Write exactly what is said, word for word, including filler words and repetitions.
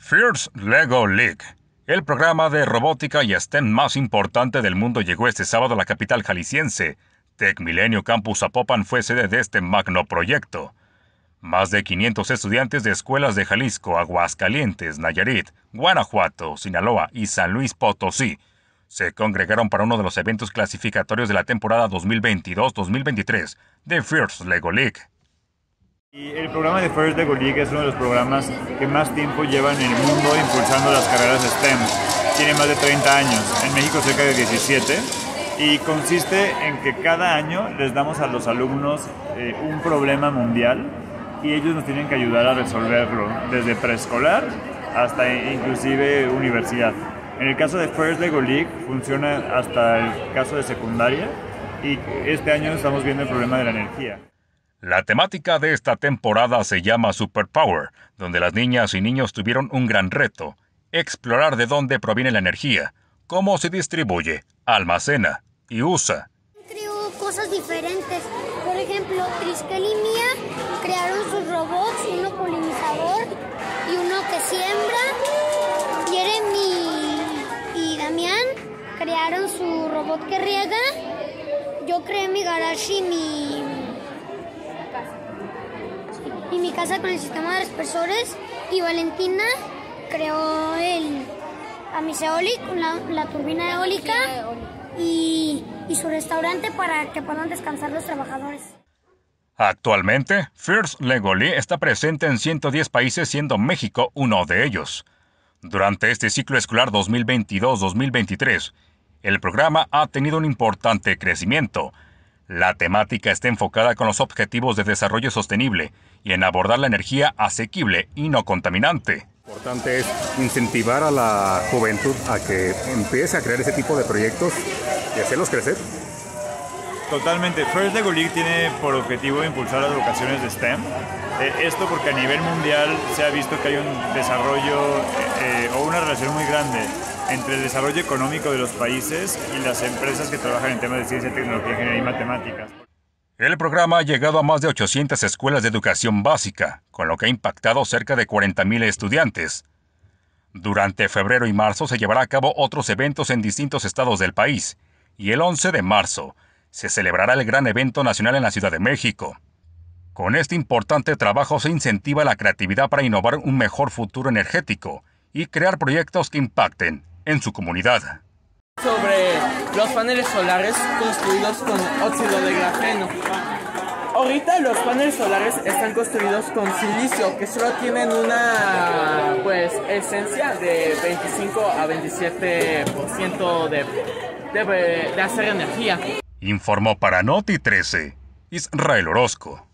First Lego League, el programa de robótica y STEM más importante del mundo, llegó este sábado a la capital jalisciense. TecMilenio Campus Zapopan fue sede de este magno proyecto. Más de quinientos estudiantes de escuelas de Jalisco, Aguascalientes, Nayarit, Guanajuato, Sinaloa y San Luis Potosí se congregaron para uno de los eventos clasificatorios de la temporada dos mil veintidós dos mil veintitrés de First Lego League. Y el programa de First Lego League es uno de los programas que más tiempo llevan en el mundo impulsando las carreras STEM. Tiene más de treinta años, en México cerca de diecisiete, y consiste en que cada año les damos a los alumnos eh, un problema mundial y ellos nos tienen que ayudar a resolverlo, desde preescolar hasta inclusive universidad. En el caso de First Lego League funciona hasta el caso de secundaria, y este año estamos viendo el problema de la energía. La temática de esta temporada se llama Superpower, donde las niñas y niños tuvieron un gran reto: explorar de dónde proviene la energía, cómo se distribuye, almacena y usa. Creo cosas diferentes. Por ejemplo, Triskel y Mía crearon sus robots, uno polinizador y uno que siembra. Jeremy y Damián crearon su robot que riega. Yo creé mi garage y mi... y mi casa con el sistema de dispersores, y Valentina creó el Amiseolic, la, la turbina eólica, y, y su restaurante para que puedan descansar los trabajadores. Actualmente, First Lego League está presente en ciento diez países, siendo México uno de ellos. Durante este ciclo escolar dos mil veintidós dos mil veintitrés, el programa ha tenido un importante crecimiento. La temática está enfocada con los objetivos de desarrollo sostenible y en abordar la energía asequible y no contaminante. Lo importante es incentivar a la juventud a que empiece a crear ese tipo de proyectos y hacerlos crecer. Totalmente. First Lego League tiene por objetivo impulsar las vocaciones de STEM. Eh, esto porque a nivel mundial se ha visto que hay un desarrollo eh, o una relación muy grande entre el desarrollo económico de los países y las empresas que trabajan en temas de ciencia, tecnología, ingeniería y matemáticas. El programa ha llegado a más de ochocientas escuelas de educación básica, con lo que ha impactado cerca de cuarenta mil estudiantes. Durante febrero y marzo se llevará a cabo otros eventos en distintos estados del país, y el once de marzo se celebrará el gran evento nacional en la Ciudad de México. Con este importante trabajo se incentiva la creatividad para innovar un mejor futuro energético y crear proyectos que impacten en su comunidad. Sobre los paneles solares construidos con óxido de grafeno. Ahorita los paneles solares están construidos con silicio, que solo tienen una pues esencia de veinticinco a veintisiete por ciento de, de, de hacer energía. Informó para Noti trece, Israel Orozco.